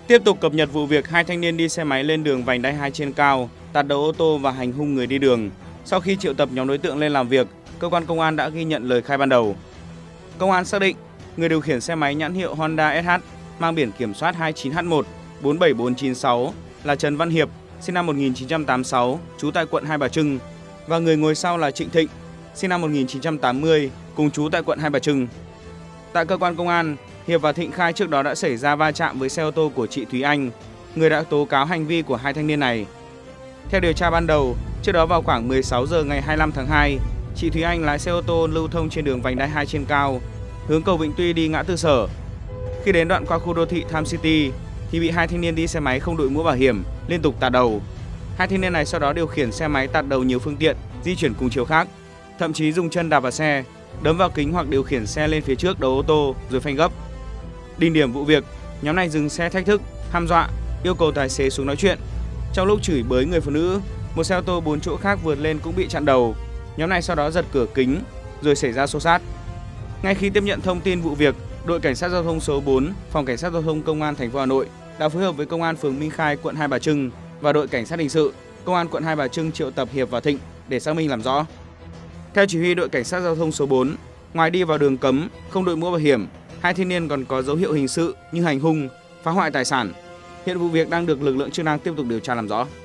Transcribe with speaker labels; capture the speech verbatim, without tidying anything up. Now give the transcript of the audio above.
Speaker 1: Tiếp tục cập nhật vụ việc hai thanh niên đi xe máy lên đường vành đai hai trên cao, tạt đầu ô tô và hành hung người đi đường. Sau khi triệu tập nhóm đối tượng lên làm việc, cơ quan công an đã ghi nhận lời khai ban đầu. Công an xác định người điều khiển xe máy nhãn hiệu Honda ét hát mang biển kiểm soát hai chín H một bốn bảy bốn chín sáu là Trần Văn Hiệp, sinh năm một nghìn chín trăm tám mươi sáu, trú tại quận Hai Bà Trưng, và người ngồi sau là Trịnh Thịnh, sinh năm một nghìn chín trăm tám mươi, cùng trú tại quận Hai Bà Trưng. Tại cơ quan công an, Hiệp và Thịnh khai trước đó đã xảy ra va chạm với xe ô tô của chị Thúy Anh, người đã tố cáo hành vi của hai thanh niên này. Theo điều tra ban đầu, trước đó vào khoảng mười sáu giờ ngày hai mươi lăm tháng hai, chị Thúy Anh lái xe ô tô lưu thông trên đường vành đai hai trên cao, hướng cầu Vĩnh Tuy đi ngã tư Sở. Khi đến đoạn qua khu đô thị Tham City thì bị hai thanh niên đi xe máy không đội mũ bảo hiểm liên tục tạt đầu. Hai thanh niên này sau đó điều khiển xe máy tạt đầu nhiều phương tiện di chuyển cùng chiều khác, thậm chí dùng chân đạp vào xe, đấm vào kính hoặc điều khiển xe lên phía trước đầu ô tô rồi phanh gấp. Đỉnh điểm vụ việc, nhóm này dừng xe thách thức, hăm dọa, yêu cầu tài xế xuống nói chuyện. Trong lúc chửi bới người phụ nữ, một xe ô tô bốn chỗ khác vượt lên cũng bị chặn đầu. Nhóm này sau đó giật cửa kính rồi xảy ra xô xát. Ngay khi tiếp nhận thông tin vụ việc, đội cảnh sát giao thông số bốn, phòng cảnh sát giao thông công an thành phố Hà Nội đã phối hợp với công an phường Minh Khai, quận Hai Bà Trưng và đội cảnh sát hình sự, công an quận Hai Bà Trưng triệu tập Hiệp và Thịnh để xác minh làm rõ. Theo chỉ huy đội cảnh sát giao thông số bốn, ngoài đi vào đường cấm, không đội mũ bảo hiểm, hai thanh niên còn có dấu hiệu hình sự như hành hung, phá hoại tài sản. Hiện vụ việc đang được lực lượng chức năng tiếp tục điều tra làm rõ.